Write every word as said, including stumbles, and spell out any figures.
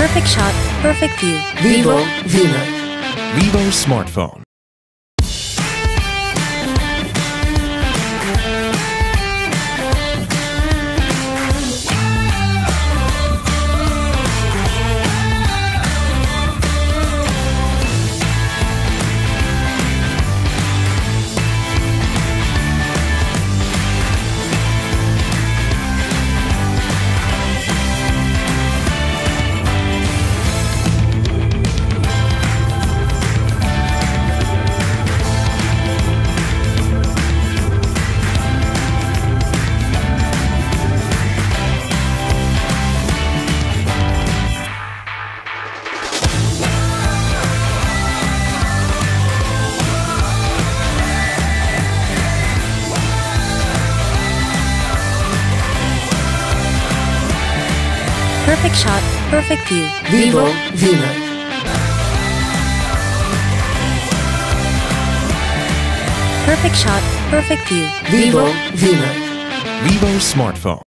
Perfect shot, perfect view. Vivo Vino. Vivo smartphone. Perfect shot, perfect view. Vivo Vino. Perfect shot, perfect view. Vivo Vino. Vivo smartphone.